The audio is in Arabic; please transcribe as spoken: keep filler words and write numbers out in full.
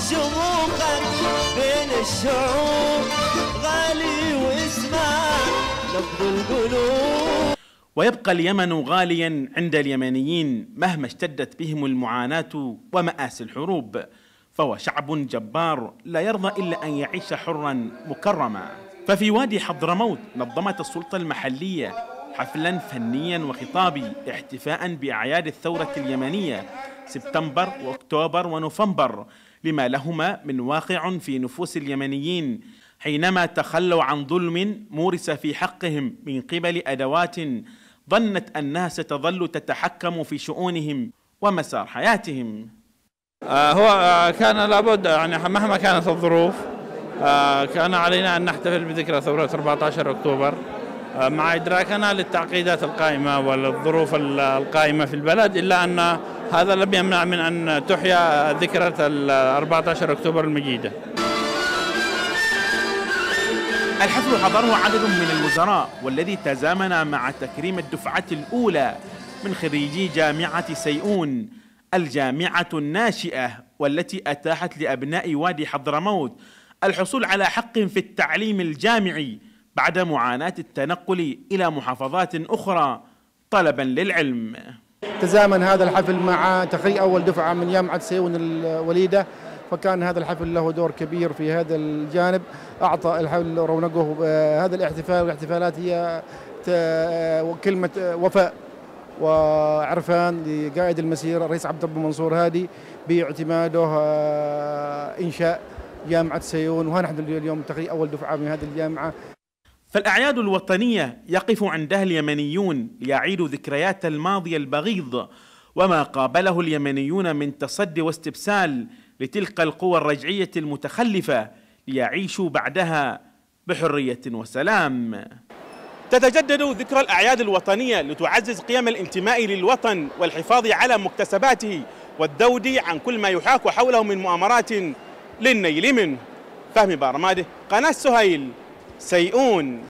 شموخك بين الشعوب غالي واسمع نبض القلوب. ويبقى اليمن غاليا عند اليمنيين مهما اشتدت بهم المعاناة ومآسي الحروب، فهو شعب جبار لا يرضى إلا أن يعيش حرا مكرما. ففي وادي حضرموت نظمت السلطة المحلية حفلا فنيا وخطابي احتفاء بأعياد الثورة اليمنية سبتمبر وأكتوبر ونوفمبر، لما لهما من واقع في نفوس اليمنيين حينما تخلوا عن ظلم مورس في حقهم من قبل أدوات ظنت أنها ستظل تتحكم في شؤونهم ومسار حياتهم. آه هو آه كان لابد، يعني مهما كانت الظروف آه كان علينا أن نحتفل بذكرى ثورة أربعة عشر أكتوبر آه مع إدراكنا للتعقيدات القائمة والظروف القائمة في البلد، إلا أن هذا لم يمنع من أن تحيا ذكرى أربعة عشر أكتوبر المجيدة. الحفل حضره عدد من الوزراء، والذي تزامن مع تكريم الدفعة الأولى من خريجي جامعة سيئون، الجامعة الناشئة والتي أتاحت لأبناء وادي حضرموت الحصول على حق في التعليم الجامعي بعد معاناة التنقل إلى محافظات أخرى طلبا للعلم. تزامن هذا الحفل مع تخريج أول دفعة من جامعة سيئون الوليدة، فكان هذا الحفل له دور كبير في هذا الجانب، أعطى الحفل رونقه. هذا الاحتفال والاحتفالات هي كلمة وفاء وعرفان لقائد المسيرة الرئيس عبد الرب منصور هادي باعتماده إنشاء جامعة سيئون، ونحن اليوم تخريج أول دفعة من هذه الجامعة. فالأعياد الوطنية يقف عندها اليمنيون ليعيدوا ذكريات الماضي البغيض وما قابله اليمنيون من تصدي واستبسال لتلك القوى الرجعية المتخلفة ليعيشوا بعدها بحرية وسلام. تتجدد ذكرى الأعياد الوطنية لتعزز قيم الانتماء للوطن والحفاظ على مكتسباته والذود عن كل ما يحاك حوله من مؤامرات للنيل منه. فهمي بارماده، قناة سهيل، سيئون.